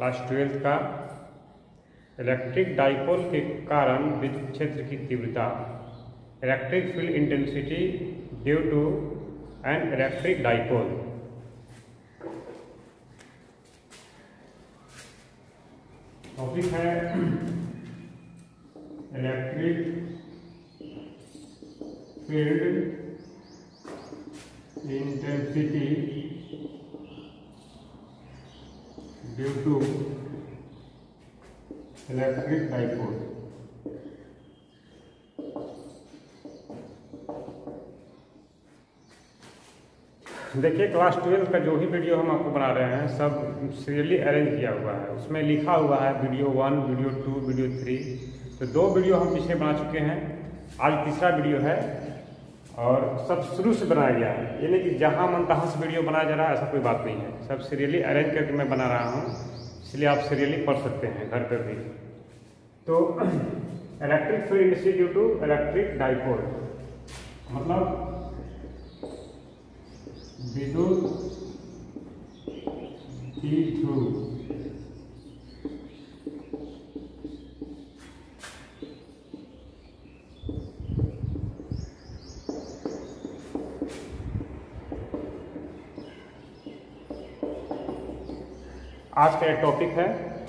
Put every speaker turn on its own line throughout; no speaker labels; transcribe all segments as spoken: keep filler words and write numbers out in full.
Class twelfth का electric dipole के कारण विद्युत क्षेत्र की तीव्रता, electric field intensity due to an electric dipole. Topic है electric field intensity due to electric dipole. देखिए, क्लास ट्वेल्थ का जो भी वीडियो हम आपको बना रहे हैं सब सीरियली अरेंज किया हुआ है। उसमें लिखा हुआ है video one, video two, video three. तो दो वीडियो हम पिछले बना चुके हैं, आज तीसरा वीडियो है और सब शुरू से बनाया गया है। यानी कि जहां मन तहां से वीडियो बनाया जा रहा है, ऐसा कोई बात नहीं है। सब सीरियली अरेंज करके मैं बना रहा हूँ, इसलिए आप सीरियली पढ़ सकते हैं घर पर भी। तो electric field intensity due to electric dipole मतलब विद्युत द्विध्रुव आज का एक टॉपिक है।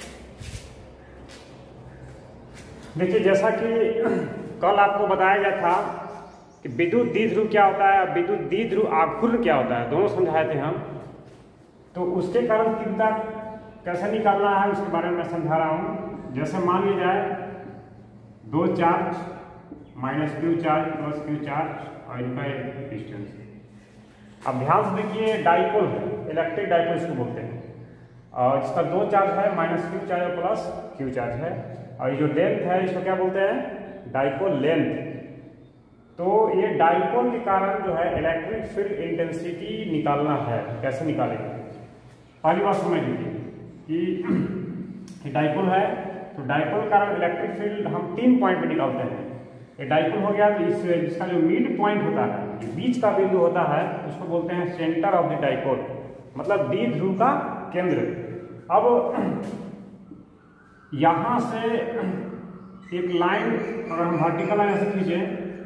देखिए, जैसा कि कल आपको बताया गया था कि विद्युत द्विध्रुव क्या होता है, विद्युत द्विध्रुव आघूर्ण क्या होता है, दोनों समझाए थे हम। तो उसके कारण तीव्रता कैसे निकालना है उसके बारे में मैं समझा रहा हूँ। जैसे मान लिया जाए दो charge, minus Q charge plus q charge और इनका एक डिस्टेंस। अब ध्यान से देखिए, डाइपोल है, इलेक्ट्रिक डाइपोल इसको बोलते हैं। और इसका दो चार्ज है, माइनस क्यू चार्ज और प्लस क्यू चार्ज है। और ये जो लेंथ है इसको क्या बोलते हैं, डाइपोल लेंथ। तो ये डाइपोल के कारण जो है इलेक्ट्रिक फील्ड इंटेंसिटी निकालना है। कैसे निकालेंगे, पहली बात समझ लीजिए कि डाइपोल है तो डाइपोल के कारण इलेक्ट्रिक फील्ड हम तीन पॉइंट पे निकालते हैं। ये डाइपोल हो गया तो इस जिसका जो मिड पॉइंट होता है, जो बीच का बिंदु होता है, उसको बोलते हैं सेंटर ऑफ द डाइपोल, मतलब द्विध्रुव का केंद्र। अब यहां से एक लाइन अगर हम वर्टिकल लाइन ऐसे खींचे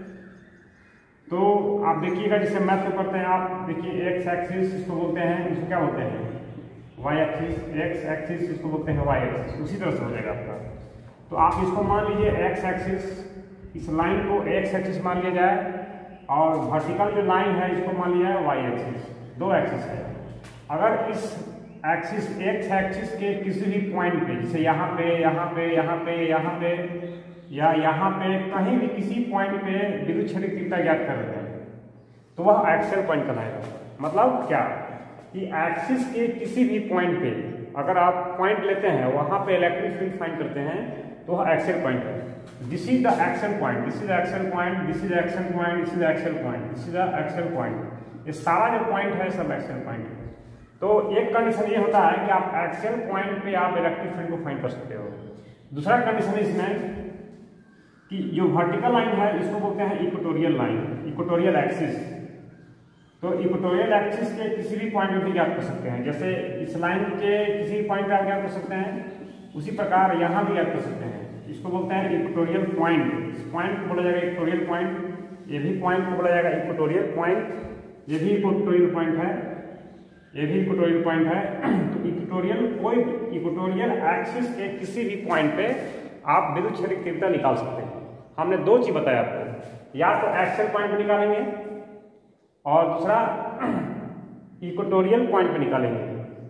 तो आप देखिएगा, जिसे मैथ को करते हैं आप, देखिए एक्स एक्सिस इसको बोलते हैं, इसको क्या बोलते हैं वाई एक्सिस, एक्स एक्सिस इसको बोलते हैं वाई एक्सिस। उसी तरह से हो जाएगा आपका। तो आप इसको मान लीजिए एक्स एक्सिस, इस लाइन को एक्स एक्सिस मान लिया जाए और वर्टिकल जो लाइन है इसको मान लिया है वाई एक्सिस। दो एक्सिस है। अगर इस एक्सिस एक्स एक्सिस के किसी भी पॉइंट पे, जैसे यहाँ पे यहाँ पे यहाँ पे यहाँ पे या यहाँ पे कहीं भी किसी पॉइंट पे विद्युत क्षेत्र की तीव्रता ज्ञात कर रहे हैं, तो वह एक्सियल पॉइंट कहलाएगा। मतलब क्या कि एक्सिस के किसी भी पॉइंट पे अगर आप पॉइंट लेते हैं, वहां पे इलेक्ट्रिक फील्ड फाइंड करते हैं, तो वह एक्सियल पॉइंट है। This is the axial point, this is axial point, this is axial point, this is axial point, this is the axial point. ये सारा जो पॉइंट है सब एक्सियल पॉइंट है। तो एक कंडीशन ये होता है कि आप एक्सियल पॉइंट पे आप इलेक्ट्रिक फील्ड को फाइंड कर सकते हो। दूसरा कंडीशन इसमें कि जो वर्टिकल लाइन है इसको बोलते हैं इक्वेटोरियल लाइन, इक्वेटोरियल एक्सिस। तो इक्वेटोरियल एक्सिस के किसी भी पॉइंट पे भी ज्ञात कर सकते हैं। जैसे इस लाइन के किसी भी पॉइंट पे आप ज्ञात कर सकते हैं, उसी प्रकार यहाँ भी ज्ञात कर सकते हैं। इसको बोलते हैं इक्वेटोरियल पॉइंट। इस पॉइंट को बोला जाएगा इक्वेटोरियल पॉइंट, ये भी पॉइंट को बोला जाएगा इक्वेटोरियल पॉइंट, ये भी इक्वेटोरियल पॉइंट है, ये भी इक्वेटोरियल पॉइंट है। तो इक्वेटोरियल कोई इक्वेटोरियल एक्सिस के किसी भी पॉइंट पे आप विद्युत क्षेत्र की तीव्रता निकाल सकते हैं। हमने दो चीज बताया आपको, या तो एक्सियल पॉइंट पे निकालेंगे और दूसरा इक्वेटोरियल पॉइंट पे निकालेंगे।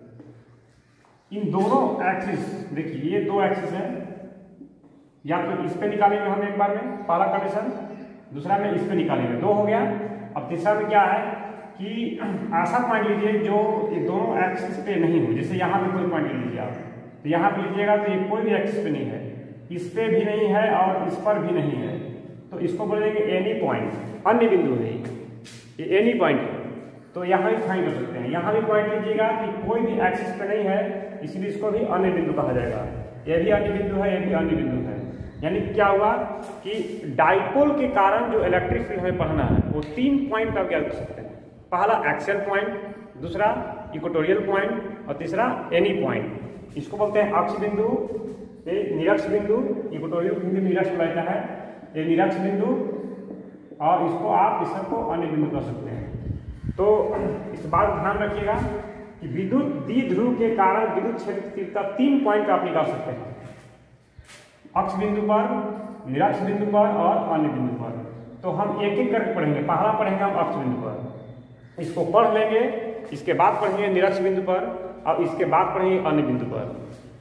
इन दोनों एक्सिस, देखिए ये दो एक्सिस है, या तो इस पे निकालेंगे हम एक बार में, पहला कंडीशन, दूसरा में इस पे निकालेंगे, दो हो गया। अब तीसरा में क्या है कि ऐसा पॉइंट लीजिए जो ये दोनों एक्सिस पे नहीं हो। जैसे यहाँ पे कोई पॉइंट ले लीजिए आप, तो यहाँ पे लीजिएगा तो ये कोई भी एक्सिस पे नहीं है, इस पे भी नहीं है और इस पर भी नहीं है, तो इसको बोलेंगे एनी पॉइंट, अन्य बिंदु है ये, एनी पॉइंट है। तो यहाँ भी फाइंड कर सकते हैं। यहाँ भी पॉइंट लीजिएगा कि कोई भी एक्सिस पे नहीं है, इसलिए इसको भी अन्य बिंदु कहा जाएगा। ये भी अन्य बिंदु है, ये भी अन्य बिंदु है। यानी क्या हुआ कि डाइपोल के कारण जो इलेक्ट्रिक फील्ड हमें पढ़ना है वो तीन पॉइंट आप ज्ञात कर सकते हैं। पहला एक्सियल पॉइंट, दूसरा इक्वेटोरियल पॉइंट और तीसरा एनी पॉइंट। इसको बोलते हैं अक्ष बिंदु, ये निरक्ष बिंदु, इक्वेटोरियल हिंदी में निरक्ष रहता है, ये निरक्ष बिंदु, और इसको आप इस सबको अन्य बिंदु कर सकते हैं। तो इस बात को ध्यान रखिएगा कि विद्युत द्विध्रुव के कारण विद्युत क्षेत्र की तीव्रता तीन पॉइंट आप निकाल सकते हैं, अक्ष बिंदु पर, निरक्ष बिंदु पर और अन्य बिंदु पर। तो हम एक एक करके पढ़ेंगे। पहला पढ़ेंगे हम अक्ष बिंदु पर, इसको पढ़ लेंगे, इसके बाद पढ़ेंगे निरक्ष बिंदु पर और इसके बाद पढ़ेंगे अन्य बिंदु पर।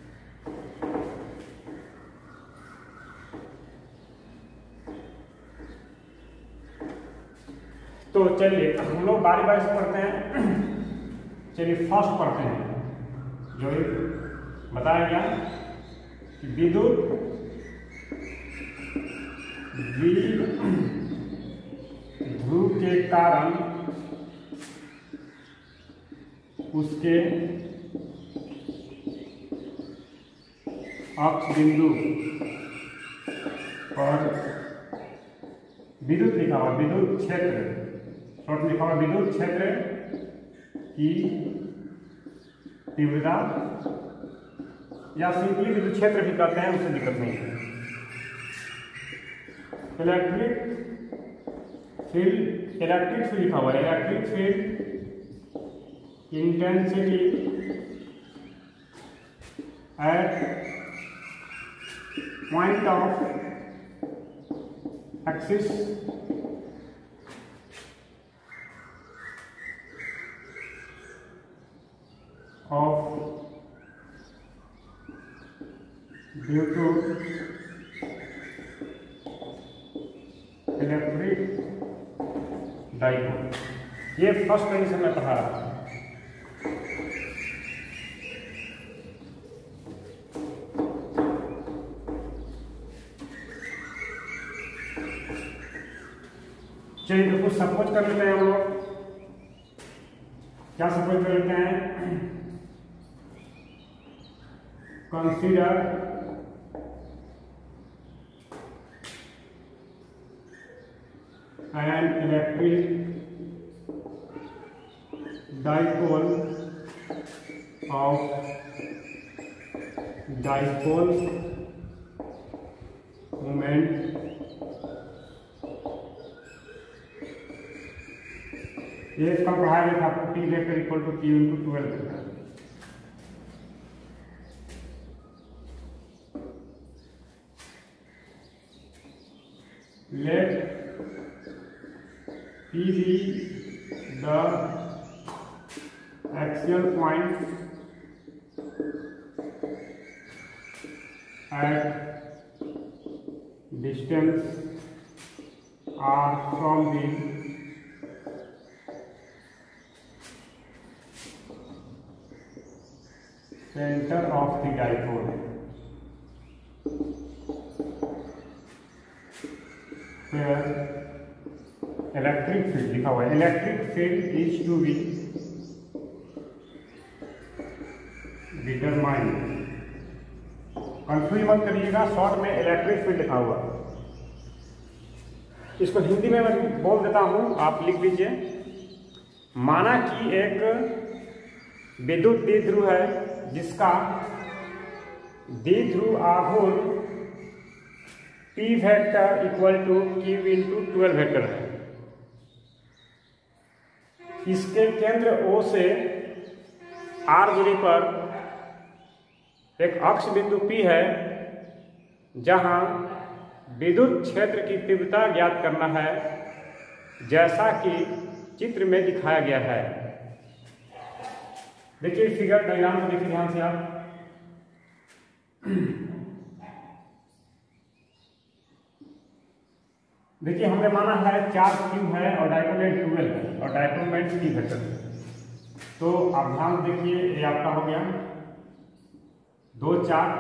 तो चलिए हम लोग बारी बारी से पढ़ते हैं। चलिए फर्स्ट पढ़ते हैं, जो बताया गया कि विद्युत द्विध्रुव के कारण उसके अक्ष बिंदु पर विद्युत लिखा हुआ, विद्युत क्षेत्र शॉर्ट लिखा हुआ, विद्युत क्षेत्र की तीव्रता या सिंपली विद्युत क्षेत्र भी कहते हैं, उससे दिक्कत नहीं है। इलेक्ट्रिक फील्ड, इलेक्ट्रिक फील्ड लिखा हुआ है, electric field intensity at point of axis of due to electric dipole. ये फर्स्ट कंडीशन में पढ़ा रहा था। चलिए तो कुछ सपोज कर लेते हैं हम लोग। क्या सपोज कर लेते हैं? Consider an electric dipole of dipole moment ये इसका पढ़ाया गया था आपको, T vector equal to T into twelve vector. Let P be the axial point at distance r from the center of the dipole, where electric field लिखा हुआ है, electric field is to be determined. Confuse मत करिएगा, short में electric field लिखा हुआ। इसको हिंदी में मैं बोल देता हूं, आप लिख लीजिए। माना कि एक विद्युत द्विध्रुव है जिसका द्विध्रुव आघूर्ण P vector equal to Q into twelve vector है। इसके केंद्र O से R दूरी पर एक अक्ष बिंदु P है जहां विद्युत क्षेत्र की तीव्रता ज्ञात करना है, जैसा कि चित्र में दिखाया गया है। देखिए फिगर डायग्राम को देखिए ध्यान से आप। देखिए हमने माना है चार्ज Q है और डाइपोल लेंथ ट्वेल्व है और डाइपोल मोमेंट P वेक्टर है। तो आप ध्यान देखिए, ये आपका हो गया दो चार्ज,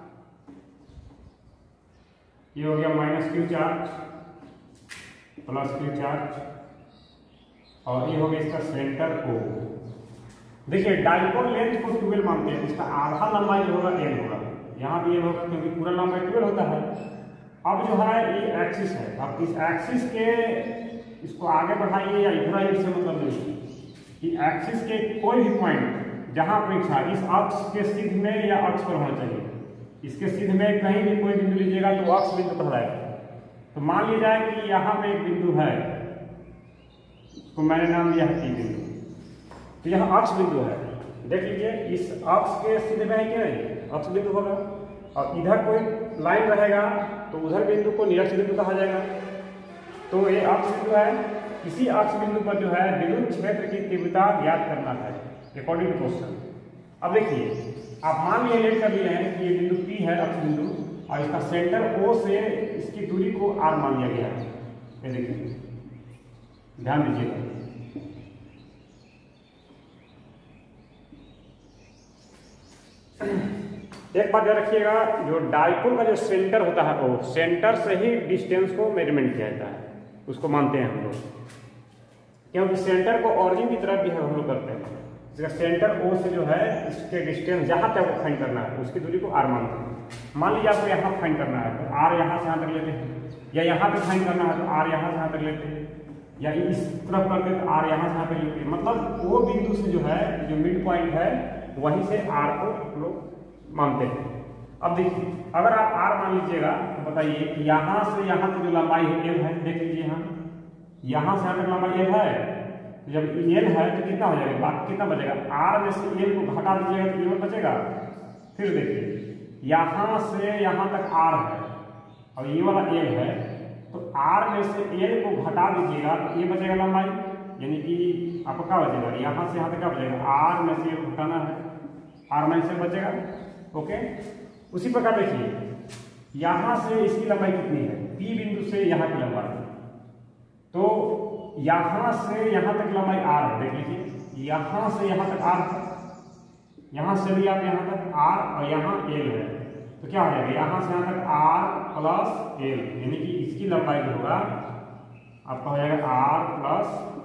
ये हो गया minus Q charge plus Q charge, और ये हो गया इसका सेंटर O। देखिए डाइपोल लेंथ को ट्वेल्व मानते हैं, इसका आधा लंबाई जो होगा एल होगा, यहाँ भी एल होगा क्योंकि पूरा लंबाई ट्वेल्व होता है। अब जो है ये एक्सिस है, अब इस एक्सिस के इसको आगे बढ़ाइए या इधर आइए, इससे मतलब नहीं कि एक्सिस के कोई भी पॉइंट जहाँ अपेक्षा इस अक्ष के सिद्ध में या अक्ष पर होना चाहिए। इसके सिद्ध में कहीं भी कोई बिंदु लीजिएगा तो अक्ष बिंदु कहलाएगा। तो मान लिया जाए कि यहाँ पे एक बिंदु है, तो मैंने नाम दिया है P बिंदु, तो यहाँ अक्ष बिंदु है। देख लीजिए इस अक्ष के सिद्ध में है कि नहीं, अक्ष बिंदु होगा। और इधर कोई लाइन रहेगा तो उधर बिंदु को निरक्ष बिंदु कहा जाएगा। तो ये अक्ष बिंदु है। इसी अक्ष बिंदु पर जो है विद्युत क्षेत्र की तीव्रता ज्ञात करना है अकॉर्डिंग टू क्वेश्चन। अब देखिए आप मान लिए लेट कर लिए हैं कि ये बिंदु P है अक्ष बिंदु, और इसका सेंटर O से इसकी दूरी को R मान लिया गया है। ये देखिए ध्यान दीजिएगा, एक बात याद रखिएगा, जो डाइपोल का जो सेंटर होता है वो सेंटर से ही डिस्टेंस को मेजरमेंट किया जाता है, उसको मानते हैं हम लोग, क्योंकि सेंटर को ऑरिजिन की तरफ भी हम लोग करते हैं। इसका सेंटर O से जो है इसके डिस्टेंस जहाँ तक वो फाइंड करना है उसकी दूरी को R मानते हैं। मान लीजिए आपको यहाँ फाइंड करना है तो R यहाँ से यहाँ तक लेते हैं, या यहाँ पे फाइंड करना है तो R यहाँ से यहाँ तक लेते हैं, या इस तरफ करते हैं तो R यहाँ से यहाँ तक लेते हैं। मतलब वो बिंदु से जो है जो मिड पॉइंट है वहीं से R को लोग मानते हैं। अब देखिए अगर आप R मान लीजिएगा तो बताइए कि यहाँ से यहाँ तक जो लंबाई है L है, देख लीजिए यहाँ यहाँ से यहाँ तक लंबाई L है। जब L है तो कितना हो जाएगा, बाकी कितना बचेगा, R में से L को घटा दीजिएगा तो L बचेगा। फिर देखिए यहाँ से यहाँ तक R है और ये वाला L है, तो R में से L को घटा दीजिएगा तो ये बचेगा लंबाई, यानी कि आपको क्या बचेगा, यहाँ से यहाँ तक क्या बचेगा, R में से L घटाना है, R में से बचेगा। ओके, उसी प्रकार देखिए यहाँ से इसकी लंबाई कितनी है, P बिंदु से यहाँ की लंबाई, तो यहाँ से यहाँ तक लंबाई R है। देख लीजिए यहाँ से यहाँ तक R है, यहाँ से भी आप यहाँ तक R और यहाँ L है, तो क्या हो जाएगा, यहाँ से यहाँ तक R प्लस L, यानी कि इसकी लंबाई जो होगा आपका हो जाएगा R प्लस,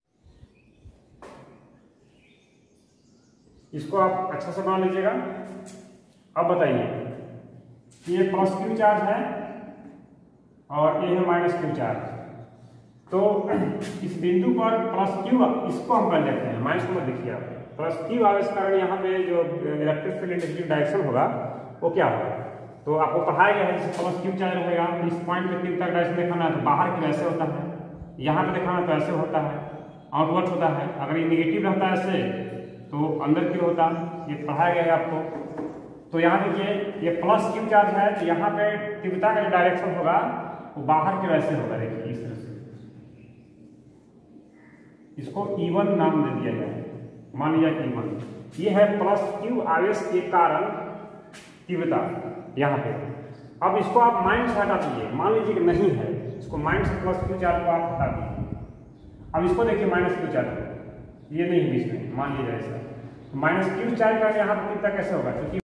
इसको आप अच्छा से मान लीजिएगा। अब बताइए कि ये प्लस क्यू चार्ज है और ये है माइनस क्यू चार्ज, तो इस बिंदु पर प्लस क्यू, इसको हम कर लेते हैं, माइनस को मत देखिए आप, प्लस क्यू आवे इस कारण यहाँ पे जो इलेक्ट्रिक फील्ड इंटेंसिटी डायरेक्शन होगा वो क्या होगा, तो आपको पढ़ाया गया है जैसे प्लस क्यू चार्ज रहेगा तो इस पॉइंट पे तीव्रता डायरेक्शन दिखाना है तो बाहर की वैसे होता है, यहाँ पे दिखाना है तो ऐसे होता है, आउटवर्ड होता है। अगर ये निगेटिव रहता है ऐसे तो अंदर की होता है, ये पढ़ाया गया है आपको। तो यहाँ देखिए ये प्लस क्यू चार्ज है तो यहाँ पे तीव्रता का जो डायरेक्शन होगा वो बाहर के वैसे होगा, देखिए इस तरह से, इसको ई वन नाम दे दिया जाए, मान लिया ई वन, ये है प्लस क्यू आवेश के कारण तीव्रता यहाँ पे। अब इसको आप माइनस से हटा दीजिए, मान लीजिए कि नहीं है, इसको माइनस से प्लस क्यू चार्ज को आप हटा दीजिए। अब इसको देखिए माइनस क्यू चार्ज, ये नहीं बीच में, मान लीजिए ऐसा, तो माइनस क्यू चार्ज का यहाँ पर तीव्रता कैसे होगा, क्योंकि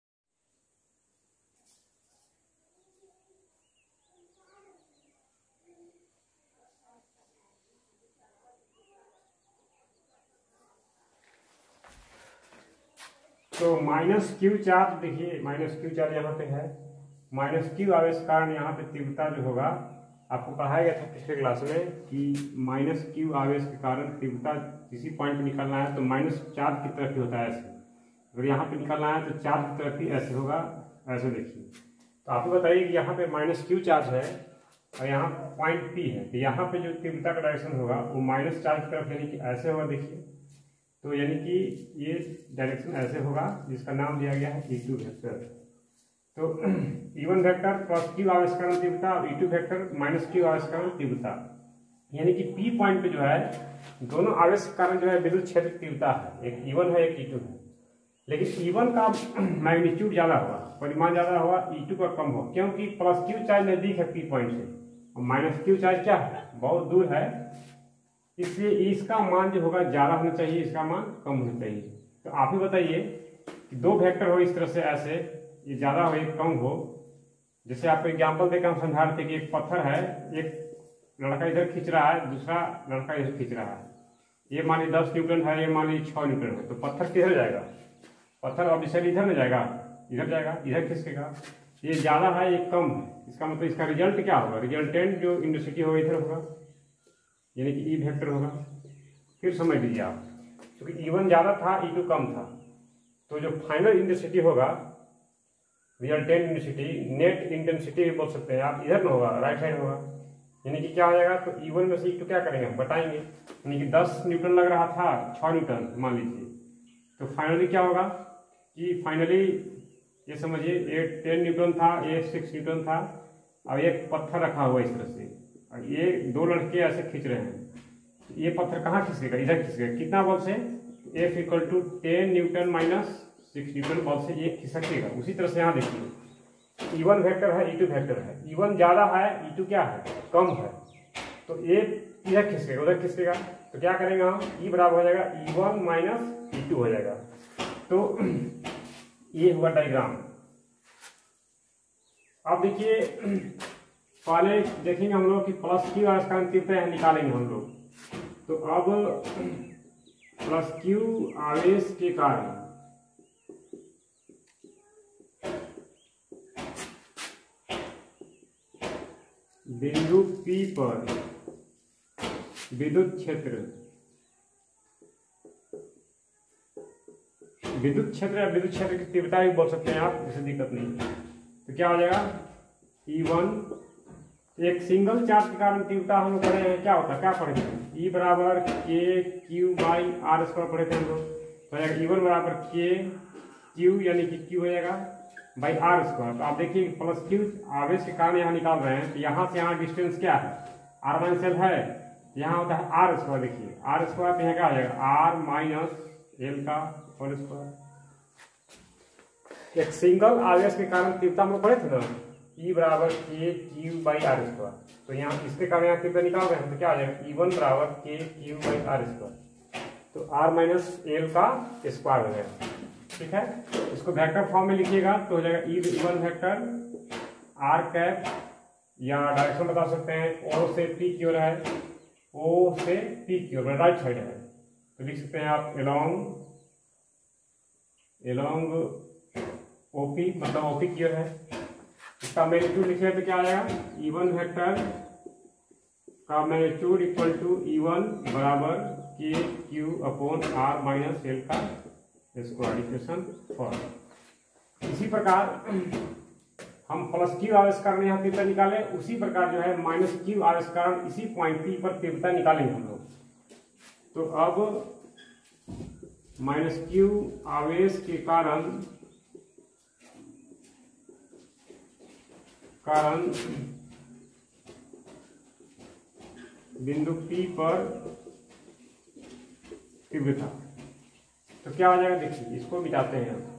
तो माइनस क्यू चार्ज, देखिए माइनस क्यू चार्ज यहाँ पे है, माइनस क्यू आवेश कारण यहाँ पे तीव्रता जो होगा, आपको पढ़ाया गया था पिछले क्लास में कि माइनस क्यू आवेश के कारण तीव्रता किसी पॉइंट पे निकलना है तो माइनस चार्ज की तरफ ही होता है ऐसे, अगर यहाँ पे निकलना है तो चार्ज की तरफ ही ऐसे होगा, ऐसे देखिए। तो आपको बताइए कि यहाँ पे माइनस क्यू चार्ज है और यहाँ पॉइंट पी है, तो यहाँ पे जो तीव्रता का डायरेक्शन होगा वो माइनस चार्ज की तरफ, यानी कि ऐसे होगा, देखिए, तो यानी कि ये डायरेक्शन ऐसे होगा जिसका नाम दिया गया है ई टू वेक्टर। तो E one vector plus Q आवेश कारण तीव्रता और E two vector minus Q आवेश कारण तीव्रता, यानी कि पी पॉइंट पे जो है दोनों आवेश के कारण जो है विद्युत क्षेत्र तीव्रता है, एक ई वन है एक ई टू है, लेकिन ई वन का मैग्नीट्यूड ज्यादा होगा, परिमाण ज्यादा होगा, ई टू का कम होगा, क्योंकि प्लस क्यू चार्ज नजदीक है पी पॉइंट से और माइनस क्यू चार्ज क्या है, बहुत दूर है, इसलिए इसका मान जो होगा ज्यादा होना चाहिए, इसका मान कम होना चाहिए। तो आप ही बताइए कि दो वेक्टर हो इस तरह से ऐसे, ये ज्यादा हो एक कम हो, जैसे आपको एग्जांपल देकर हम समझा रहे थे कि एक पत्थर है, एक लड़का इधर खींच रहा है, दूसरा लड़का इधर खींच रहा है, ये मान लीजिए दस न्यूटन है, ये मान लीजिए छः न्यूटन है, तो पत्थर किधर जाएगा, पत्थर अब इसे इधर नहीं जाएगा, इधर जाएगा, इधर खिसकेगा, ये ज्यादा है ये कम है, इसका मतलब इसका रिजल्ट क्या होगा, रिजल्टेंट जो इंटेंसिटी होगा इधर होगा, यानी कि ई वेक्टर होगा। फिर समझ लीजिए आप, क्योंकि ई वन ज्यादा था ई टू कम था, तो जो फाइनल इंटेंसिटी होगा रिजल्टेंट इंटेंसिटी, नेट इंटेंसिटी भी बोल सकते हैं आप, इधर में होगा, राइट साइड होगा। यानी कि क्या हो जाएगा, तो ई वन में से ई टू क्या करेंगे हम बताएंगे। यानी कि दस न्यूटन लग रहा था, छः न्यूटन मान लीजिए, तो फाइनली क्या होगा कि फाइनली ये समझिए ये टेन न्यूटन था, ये सिक्स न्यूटन था, और एक पत्थर रखा हुआ इस तरह से, और ये दो लड़के ऐसे खींच रहे हैं। ये पत्थर कहाँ खिसकेगा, इधर खिसकेगा, कितना बल से, F equal to ten newton minus six newton बल से ये खिसकेगा। उसी तरह से यहाँ देखिए ई वन वेक्टर है, ई टू वेक्टर है, ई वन ज्यादा है, ई टू क्या है, कम है, तो ये इधर खिसकेगा, उधर खिसकेगा, तो क्या करेंगे हम, ई बराबर हो जाएगा E one minus E two हो जाएगा। तो ये हुआ डायग्राम। अब देखिए पहले देखेंगे हम लोग कि प्लस क्यू आवेश तीव्रता निकालेंगे हम लोग। तो अब प्लस क्यू आवेश के कारण बिंदु P पर विद्युत क्षेत्र विद्युत क्षेत्र या विद्युत क्षेत्र की तीव्रता भी बोल सकते हैं आप, इससे दिक्कत नहीं। तो क्या हो जाएगा ई वन, एक सिंगल चार्ज के कारण तीव्रता हम लोग पढ़े हैं, क्या होता है, क्या पढ़े थे, ई बराबर के क्यू बाई आर स्क्वायर पढ़े थे हम लोग। तो हो जाएगा ई वन बराबर के क्यू यानी कि क्यू हो जाएगा बाई आर स्क्वायर। तो आप देखिए प्लस क्यू आवेश के कारण यहाँ निकाल रहे हैं, तो यहाँ से यहाँ डिस्टेंस क्या है, आर माइनस एल है, यहाँ होता है आर स्क्वायर। देखिए आर स्क्वायर तो यहाँ क्या हो जाएगा, आर माइनस एल का होल स्क्वायर। एक सिंगल आवेश के कारण तीव्रता हम लोग पढ़े थे ना, ई बराबर के क्यू बाई आर स्क्वायर। तो यहाँ इसके कारण यहाँ तीव्रता निकाल रहे हैं, तो क्या आ जाएगा ई वन बराबर के क्यू बाई आर स्क्वायर। तो आर माइनस एल का स्क्वायर हो जाएगा, ठीक है। इसको वेक्टर फॉर्म में लिखिएगा तो हो जाएगा E one vector R cap, या डायरेक्शन बता सकते हैं, ओ से पी की ओर है, ओ से पी की ओर राइट साइड है, तो लिख सकते हैं आप एलोंग एलोंग ओपी, मतलब ओपी की ओर है। इसका मैग्नीट्यूड लिखे तो क्या आएगा, ई वन वेक्टर का magnitude equal to E one बराबर के Q upon R minus L का स्क्वायर, इक्वेशन फोर। इसी प्रकार हम प्लस क्यू आवेश कारण यहाँ तीव्रता निकाले, उसी प्रकार जो है माइनस क्यू आवेश कारण इसी पॉइंट पी पर तीव्रता निकालेंगे हम लोग। तो अब माइनस क्यू आवेश के कारण कारण बिंदु P पर तीव्रता, तो क्या हो जाएगा, देखिए इसको मिटाते हैं हम।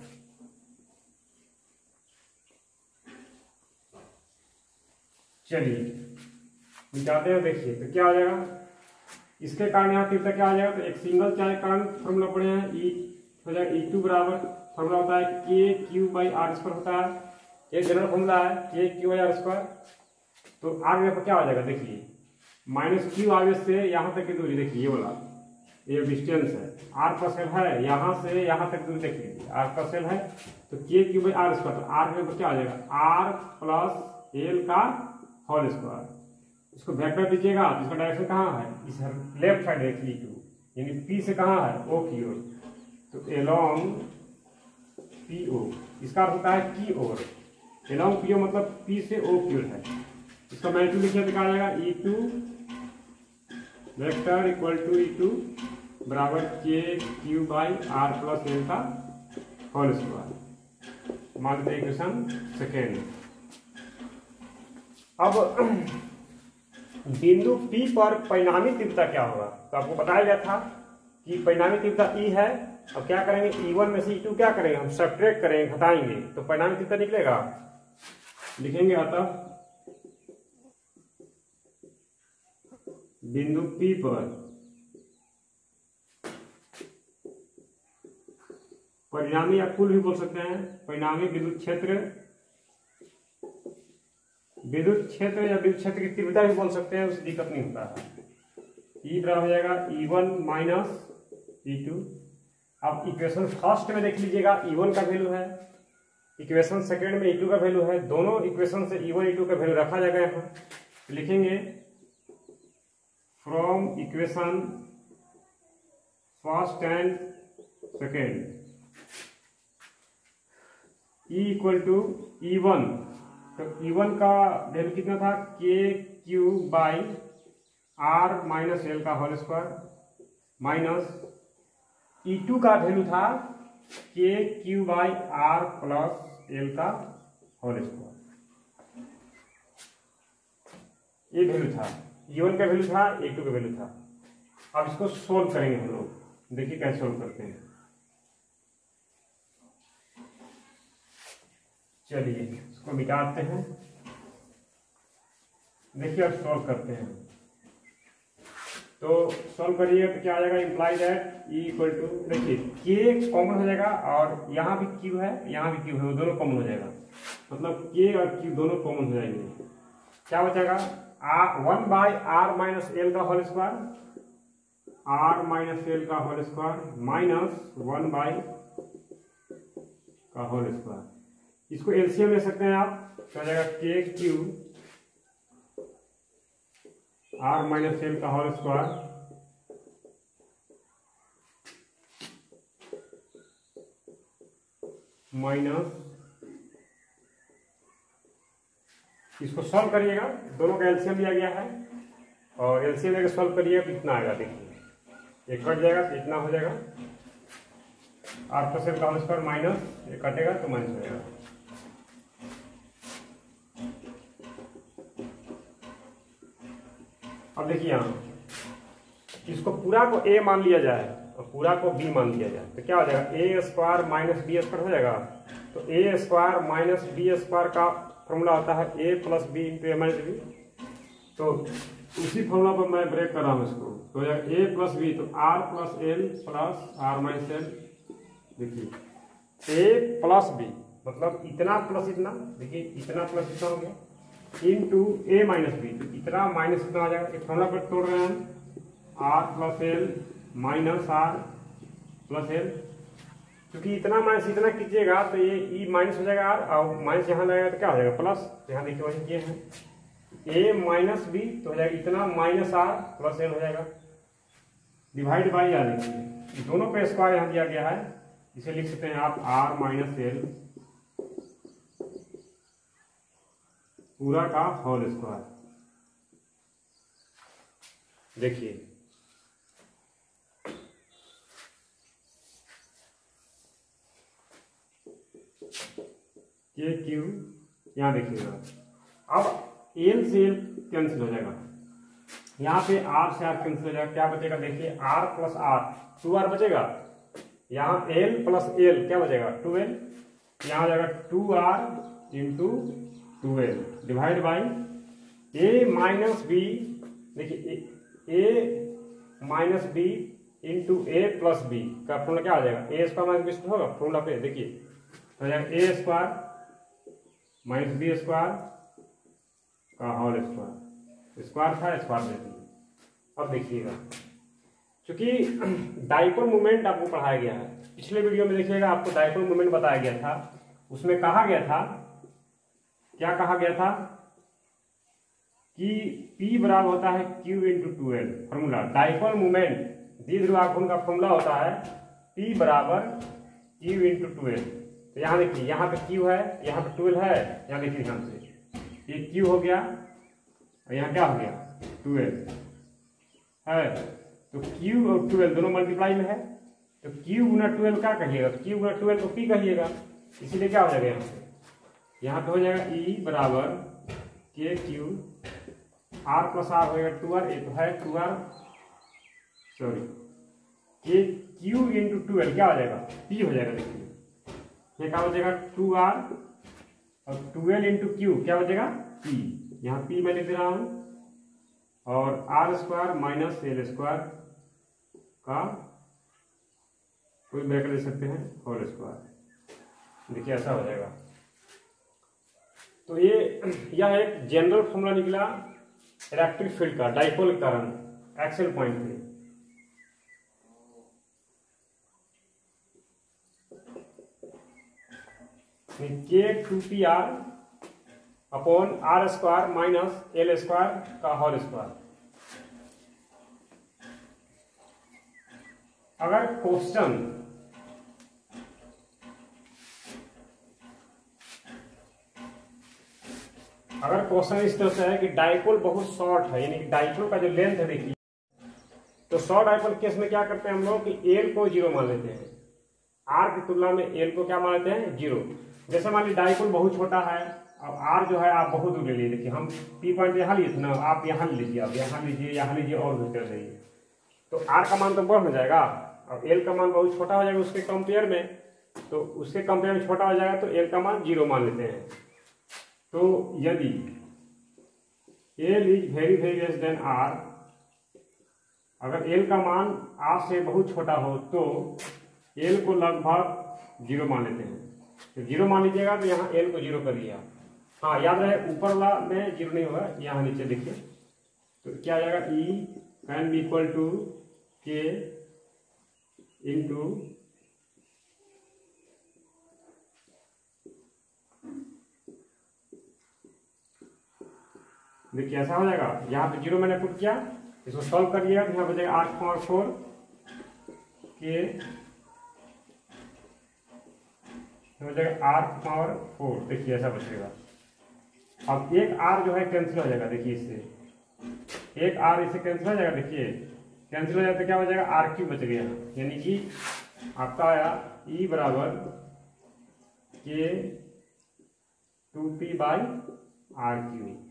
चलिए मिटाते हैं, देखिए तो क्या हो जाएगा, इसके कारण यहाँ तीव्रता क्या हो जाएगा, तो एक सिंगल चार्ज के कारण फॉर्मूला पढ़े हैं, ई हो जाएगा ई टू बराबर फॉर्मूला होता है K Q by are square होता है, एक जनरल फॉर्मूला है K Q by are square. तो आर में क्या हो जाएगा, देखिए माइनस क्यू आवेश से यहाँ तक की दूरी, देखिए ये वाला ये डिस्टेंस है, आर प्लस एल है, यहाँ से यहाँ तक दूरी देख लीजिए, आर प्लस एल है, तो K Q by are square, तो आर में क्या हो जाएगा, आर प्लस एल का होल स्क्वायर। इसको वेक्टर दीजिएगा, इसका डायरेक्शन कहाँ है, इस लेफ्ट साइड देखिए टू, यानी पी से कहाँ है, ओ की ओर, तो एलोंग पी ओ, इसका अर्थ होता है की ओर, एलोंग पी ओ मतलब पी से ओ की ओर है। इसका मैग्नीट्यूड लिखिए तो क्या आ जाएगा, E two vector equal to E two बराबर के Q by R plus L का होल स्क्वायर, मान लीजिए इक्वेशन सेकेंड। अब बिंदु P पर परिणामी तीव्रता क्या होगा, तो आपको बताया गया था कि परिणामी तीव्रता E है। अब क्या करेंगे, ई वन में से ई टू क्या करेंगे, हम सब्ट्रैक्ट करेंगे, घटाएंगे, तो परिणामी तीव्रता निकलेगा, लिखेंगे अतः बिंदु P पर परिणामी या कुल भी बोल सकते हैं, परिणामी विद्युत क्षेत्र विद्युत क्षेत्र या विद्युत क्षेत्र की तीव्रता भी बोल सकते हैं, उससे दिक्कत नहीं होता है। ई बराबर हो जाएगा E one minus E two. अब इक्वेशन फर्स्ट में देख लीजिएगा ई वन का वैल्यू है, इक्वेशन सेकेंड में ई टू का वैल्यू है, दोनों इक्वेशन से ई वन ई टू का वैल्यू रखा जाएगा। यहाँ लिखेंगे from equation first and second E equal to E one, तो ई वन का वैल्यू कितना था, K Q by R minus L का whole square, minus E two का वैल्यू था K Q by R plus L का whole square. ये value था, ई वन का वैल्यू था, ई टू का वैल्यू था। अब इसको सोल्व करेंगे हम लोग, देखिए कैसे सोल्व करते हैं। चलिए इसको मिटाते हैं, देखिए अब सोल्व करते हैं। तो सोल्व करिए तो क्या आ जाएगा, imply that E equal to, देखिए के कॉमन हो जाएगा और यहाँ भी क्यू है, यहाँ भी क्यू है, वो दोनों कॉमन हो जाएगा, मतलब के और क्यू दोनों कॉमन हो जाएंगे। क्या बचेगा, R one by R minus L का whole square, R minus L का whole square minus one by का होल स्क्वायर। इसको एलसीएम ले सकते हैं आप, तो आ जाएगा K Q R minus L का होल स्क्वायर माइनस, इसको सॉल्व करिएगा, दोनों का एलसीएम लिया गया है और एलसीएम लेकर सॉल्व करिए तो इतना आएगा, देखिए ये कट जाएगा तो इतना हो जाएगा, आर प्लस एल का होल स्क्वायर माइनस ये कटेगा तो माइनस हो जाएगा। अब देखिए यहाँ इसको पूरा को ए मान लिया जाए और पूरा को बी मान लिया जाए तो क्या हो जाएगा, A square minus B square हो जाएगा। तो A square minus B square का फॉर्मूला होता है A plus B into A minus B, तो उसी फॉर्मूला पर मैं ब्रेक कर रहा हूँ इसको, तो ए प्लस बी, तो R plus L plus R minus L. देखिए ए प्लस बी मतलब इतना प्लस इतना, देखिए इतना प्लस इतना हो गया, इंटू ए माइनस बी, तो इतना माइनस इतना आ जाएगा। एक फॉर्मूला पर तोड़ रहे हैं हम, R plus L minus R plus L, क्योंकि इतना माइनस इतना कीजिएगा तो ये ई माइनस हो जाएगा आर, और माइनस यहाँ लगेगा तो क्या हो जाएगा प्लस, तो यहाँ देखिए वही किए हैं ए माइनस बी, तो हो जाएगा इतना माइनस आर प्लस एल हो जाएगा, डिवाइड बाई आर। देखिए दोनों पे स्क्वायर यहाँ दिया गया है, इसे लिख सकते हैं आप आर माइनस एल पूरा का होल स्क्वायर। देखिए के क्यू, यहाँ देखिएगा अब एल से एल कैंसिल हो जाएगा, यहाँ पे आर से आर कैंसिल हो जाएगा, क्या बचेगा, देखिए R plus R, two R बचेगा, यहाँ एल प्लस एल क्या बचेगा, टू एल, यहाँ हो जाएगा two R into two L divide by A minus B, देखिए A minus B into A plus B का फॉर्मूला क्या हो जाएगा, A square minus B square होगा फॉर्मूला पे, देखिए तो हो जाएगा A square minus B square का होल स्क्वायर, स्क्वायर था स्क्वायर दे दिए। अब देखिएगा क्योंकि डाइपोल मोमेंट आपको पढ़ाया गया है, पिछले वीडियो में देखिएगा आपको डाइपोल मोमेंट बताया गया था, उसमें कहा गया था, क्या कहा गया था कि P बराबर होता है Q into two L, formula dipole moment द्विध्रुव आघूर्ण का फॉर्मूला होता है P बराबर Q इंटू टू एल। तो यहाँ देखिए यहाँ पे Q है, यहाँ पे ट्वेल्व है, यहाँ देखिए ध्यान से ये Q हो गया और यहाँ क्या हो गया ट्वेल्व है, तो Q और ट्वेल्व दोनों मल्टीप्लाई में है, तो Q गुना ट्वेल्व क्या कहिएगा, तो Q गुना ट्वेल्व को P कहिएगा, इसीलिए क्या हो जाएगा यहाँ पे, यहाँ पे हो जाएगा E बराबर के क्यू आर प्लस आर होगा टू आर, ये तो है two R sorry K Q into two L क्या हो जाएगा P हो जाएगा, देखिए ये क्या हो जाएगा टू आर और ट्वेल्व इंटू क्यू क्या हो जाएगा P, यहाँ P मैं लिख दे रहा हूँ और R square minus L square का कोई ब्रैकेट ले सकते हैं होल स्क्वायर, देखिए ऐसा हो जाएगा। तो ये यह एक जनरल फॉर्मूला निकला इलेक्ट्रिक फील्ड का डाइपोल के कारण एक्सेल पॉइंट पे। K two P R upon R square minus L square का होल स्क्वायर। अगर क्वेश्चन अगर क्वेश्चन इस तरह से है कि डाइपोल बहुत शॉर्ट है, यानी कि डाइपोल का जो लेंथ है देखिए, तो शॉर्ट डाइपोल केस में क्या करते हैं हम लोग कि एल को जीरो मान लेते हैं, आर की तुलना में एल को क्या मान लेते हैं, जीरो। जैसे मान लीजिए डाइपोल बहुत छोटा है, अब आर जो है आप बहुत दूर ले लीजिए, देखिए हम पी पॉइंट यहाँ लिए थे ना, आप यहाँ लीजिए, आप यहाँ लीजिए, यहाँ लीजिए और भी कर देंगे, तो आर का मान तो बढ़ हो जाएगा और एल का मान बहुत छोटा हो जाएगा उसके कंपेयर में, तो उसके कंपेयर में छोटा हो जाएगा, तो एल का मान जीरो मान लेते हैं। तो यदि L is very very less than R, अगर एल का मान आर से बहुत छोटा हो तो एल को लगभग जीरो मान लेते हैं। तो जीरो मान लीजिएगा, तो यहाँ एल को जीरो कर लिया। हाँ याद रहे ऊपर वाला में जीरो नहीं होगा, यहाँ नीचे देखिए, तो क्या आ जाएगा, E can be equal to K into देखिए ऐसा हो जाएगा। यहाँ पे जीरो मैंने पुट किया, इसको सॉल्व करिएगा तो यहाँ बचेगा आठ पावर फोर के हो जाएगा आर पावर फोर, देखिए ऐसा बचेगा। अब एक आर जो है कैंसिल हो जाएगा, देखिए इससे एक आर इससे कैंसिल हो जाएगा, देखिए कैंसिल हो जाए तो क्या हो जाएगा, आर क्यूब बच गया, यानी कि आपका आया ई बराबर K two P by R cube.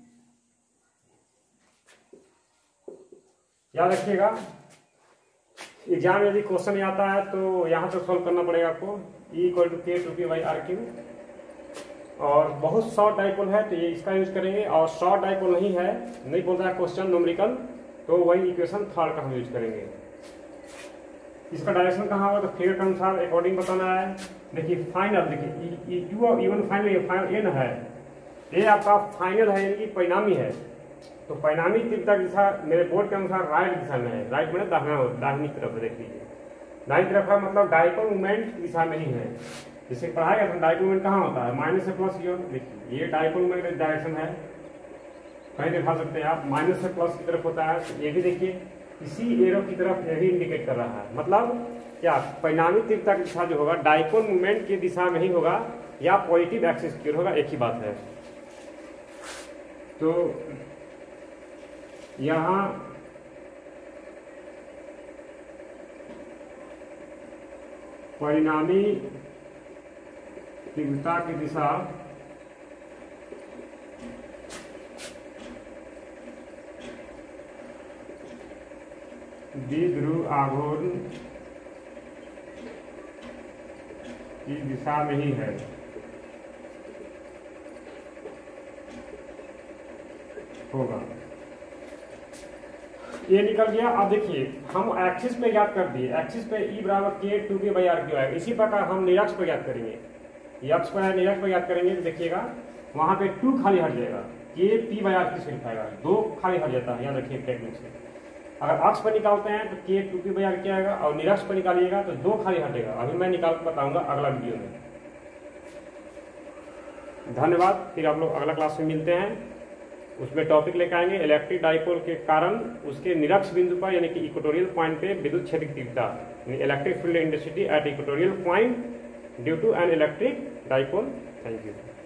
याद रखिएगा एग्जाम यदि क्वेश्चन में आता है तो यहाँ तक सॉल्व करना पड़ेगा आपको, E equal to K two P by R cube. और बहुत शॉर्ट डाइपोल है तो ये इसका यूज करेंगे, और शॉर्ट डाइपोल नहीं है, नहीं बोल रहा है क्वेश्चन न्यूमेरिकल, तो वही इक्वेशन थर्ड का हम यूज करेंगे। इसका डायरेक्शन कहाँ होगा, तो फिगर के अनुसार अकॉर्डिंग बताना है। देखिए फाइनल, देखिए you even final final an है, ये आपका फाइनल है यानी कि परिणामी है, तो परिणामी तीव्रता की दिशा मेरे बोर्ड के अनुसार राइट दिशा में है, राइट में दाहिना दाहिनी तरफ है, देख लीजिए दाहिनी तरफ है, मतलब डाइपोल मूवमेंट दिशा में ही है। जिससे पढ़ाया गया था डाइपोल मूवमेंट कहाँ होता है, माइनस से प्लस की ओर, देखिए ये डाइपोल मूवमेंट डायरेक्शन है, कहीं दिखा सकते हैं आप, माइनस से प्लस की तरफ होता है, तो ये भी देखिए इसी एरो की तरफ ये भी इंडिकेट कर रहा है, मतलब क्या परिणामी तीव्रता की दिशा जो होगा डाइपोल मूवमेंट की दिशा में ही होगा या पॉजिटिव एक्सिस की ओर होगा, एक ही बात है। तो यहाँ परिणामी तीव्रता की दिशा द्विध्रुव आघूर्ण की दिशा में ही है। होगा ये निकल गया। अब देखिए हम एक्सिस पे याद कर दिए, एक्सिस पे ई बराबर K two P by R Q आएगा, इसी प्रकार हम निरक्ष पर याद करेंगे, यक्ष पर निरक्ष पर याद करेंगे तो देखिएगा वहां पे टू खाली हट जाएगा, के पी बाई आर क्यू से लिखाएगा, दो खाली हट जाता है, याद रखिए टेक्निक से। अगर अक्ष पर निकालते हैं तो के टू पी बाई आर क्या आएगा, और निरक्ष पर निकालिएगा तो दो खाली हटेगा। अभी मैं निकाल कर बताऊंगा अगला वीडियो में। धन्यवाद, फिर आप लोग अगला क्लास में मिलते हैं, उसमें टॉपिक लेकर आएंगे इलेक्ट्रिक डाइपोल के कारण उसके निरक्ष बिंदु पर यानी कि इक्वेटोरियल पॉइंट पे विद्युत क्षेत्र की तीव्रता, electric field intensity at equatorial point due to an electric dipole. Thank you.